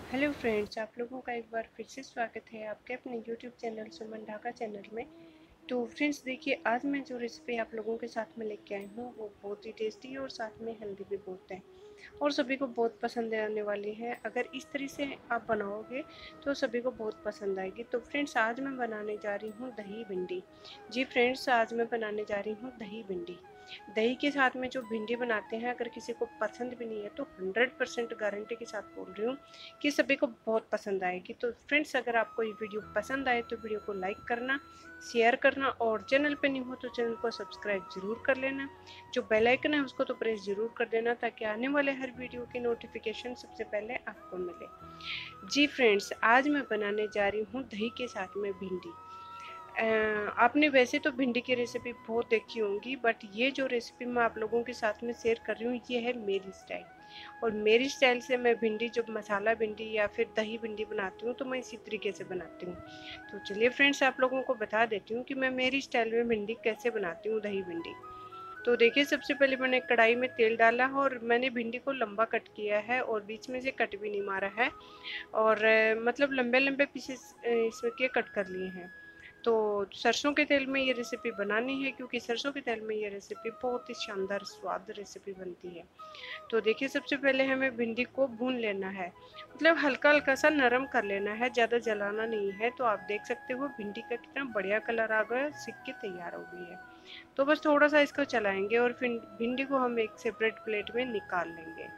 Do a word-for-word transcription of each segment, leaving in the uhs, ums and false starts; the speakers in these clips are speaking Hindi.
हेलो फ्रेंड्स, आप लोगों का एक बार फिर से स्वागत है आपके अपने YouTube channel Suman Dhaka channel में। तो फ्रेंड्स देखिए, आज मैं जो रेसिपी आप लोगों के साथ में लेके आई हूँ वो बहुत ही टेस्टी है और साथ में हेल्दी भी बहुत है और सभी को बहुत पसंद आने वाली है। अगर इस तरह से आप बनाओगे तो सभी को बहुत पसंद आएगी। तो फ्रेंड्स, आज मैं बनाने जा रही हूँ दही भिंडी। जी फ्रेंड्स, आज मैं बनाने जा रही हूँ दही भिंडी। दही के साथ में जो भिंडी बनाते हैं, अगर किसी को पसंद भी नहीं है तो हंड्रेड परसेंट गारंटी के साथ बोल रही हूँ कि सभी को बहुत पसंद आएगी। तो फ्रेंड्स, अगर आपको ये वीडियो पसंद आए तो वीडियो को लाइक करना, शेयर करना और चैनल पे नहीं हो तो चैनल को सब्सक्राइब जरूर कर लेना। जो बेल आइकन है उसको तो प्रेस जरूर कर देना ताकि आने वाले हर वीडियो की नोटिफिकेशन सबसे पहले आपको मिले। जी फ्रेंड्स, आज मैं बनाने जा रही हूँ दही के साथ में भिंडी। आपने वैसे तो भिंडी की रेसिपी बहुत देखी होंगी, बट ये जो रेसिपी मैं आप लोगों के साथ में शेयर कर रही हूँ ये है मेरी स्टाइल। और मेरी स्टाइल से मैं भिंडी, जब मसाला भिंडी या फिर दही भिंडी बनाती हूँ तो मैं इसी तरीके से बनाती हूँ। तो चलिए फ्रेंड्स, आप लोगों को बता देती हूँ कि मैं मेरी स्टाइल में भिंडी कैसे बनाती हूँ, दही भिंडी। तो देखिए, सबसे पहले मैंने कढ़ाई में तेल डाला और मैंने भिंडी को लंबा कट किया है और बीच में से कट भी नहीं मारा है। और मतलब लंबे लंबे पीसेस इसमें के कट कर लिए हैं। तो सरसों के तेल में ये रेसिपी बनानी है क्योंकि सरसों के तेल में ये रेसिपी बहुत ही शानदार स्वाद रेसिपी बनती है। तो देखिए, सबसे पहले हमें भिंडी को भून लेना है, मतलब हल्का हल्का सा नरम कर लेना है, ज़्यादा जलाना नहीं है। तो आप देख सकते हो भिंडी का कितना बढ़िया कलर आ गया, सिक के तैयार हो गई है। तो बस थोड़ा सा इसको चलाएंगे और फिर भिंडी को हम एक सेपरेट प्लेट में निकाल लेंगे।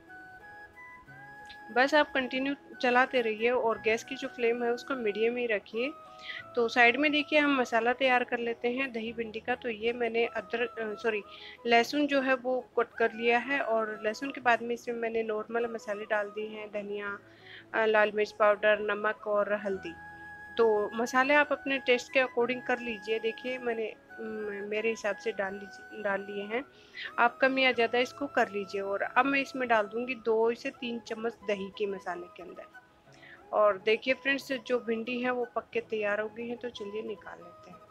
बस आप कंटिन्यू चलाते रहिए और गैस की जो फ्लेम है उसको मीडियम ही रखिए। तो साइड में देखिए, हम मसाला तैयार कर लेते हैं दही भिंडी का। तो ये मैंने अदरक सॉरी लहसुन जो है वो कट कर लिया है और लहसुन के बाद में इसमें मैंने नॉर्मल मसाले डाल दिए हैं, धनिया, लाल मिर्च पाउडर, नमक और हल्दी। तो मसाले आप अपने टेस्ट के अकॉर्डिंग कर लीजिए। देखिए, मैंने मेरे हिसाब से डाल लीजिए डाल लिए हैं। आप कम या ज़्यादा इसको कर लीजिए। और अब मैं इसमें डाल दूंगी दो से तीन चम्मच दही के मसाले के अंदर। और देखिए फ्रेंड्स, जो भिंडी है वो पक के तैयार हो गई है। तो चलिए निकाल लेते हैं।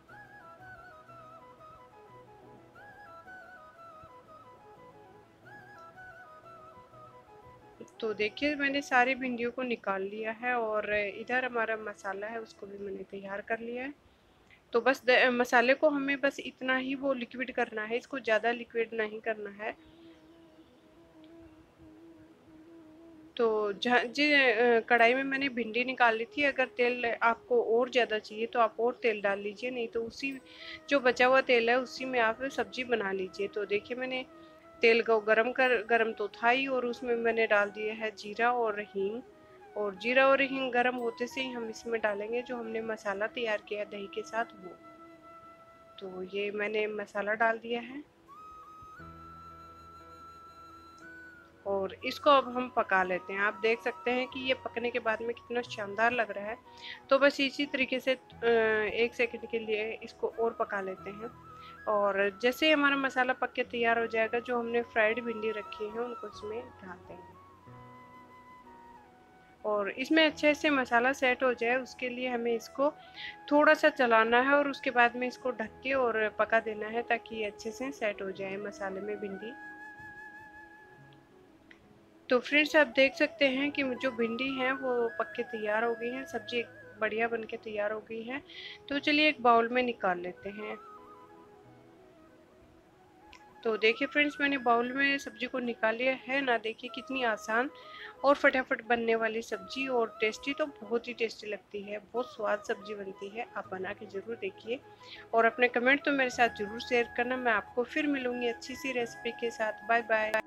तो देखिए, मैंने सारी भिंडियों को निकाल लिया है और इधर हमारा मसाला है उसको भी मैंने तैयार कर लिया है। तो बस मसाले को हमें बस इतना ही वो लिक्विड करना है, इसको ज़्यादा लिक्विड नहीं करना है। तो जहाँ जी कढ़ाई में मैंने भिंडी निकाल ली थी। अगर तेल आपको और ज़्यादा चाहिए तो आप और तेल डाल लीजिए, नहीं तो उसी जो बचा हुआ तेल है उसी में आप सब्जी बना लीजिए। तो देखिए, मैंने तेल को गरम कर गरम तो था ही और उसमें मैंने डाल दिया है जीरा और हींग। और जीरा और हींग गरम होते से ही हम इसमें डालेंगे जो हमने मसाला तैयार किया दही के साथ वो। तो ये मैंने मसाला डाल दिया है और इसको अब हम पका लेते हैं। आप देख सकते हैं कि ये पकने के बाद में कितना शानदार लग रहा है। तो बस इसी तरीके से एक सेकंड के लिए इसको और पका लेते हैं। और जैसे ही हमारा मसाला पक के तैयार हो जाएगा, जो हमने फ्राइड भिंडी रखी है उनको इसमें डाल देंगे। और इसमें अच्छे से मसाला सेट हो जाए उसके लिए हमें इसको थोड़ा सा चलाना है और उसके बाद में इसको ढक के और पका देना है ताकि ये अच्छे से सेट हो जाए मसाले में भिंडी। तो फ्रेंड्स, आप देख सकते हैं कि जो भिंडी है वो पक के तैयार हो गई है, सब्जी बढ़िया बन के तैयार हो गई है। तो चलिए एक बाउल में निकाल लेते हैं। तो देखिए फ्रेंड्स, मैंने बाउल में सब्जी को निकाल लिया है ना। देखिए कितनी आसान और फटाफट बनने वाली सब्जी, और टेस्टी तो बहुत ही टेस्टी लगती है, बहुत स्वाद सब्जी बनती है। आप बना के ज़रूर देखिए और अपने कमेंट तो मेरे साथ ज़रूर शेयर करना। मैं आपको फिर मिलूँगी अच्छी सी रेसिपी के साथ। Bye bye.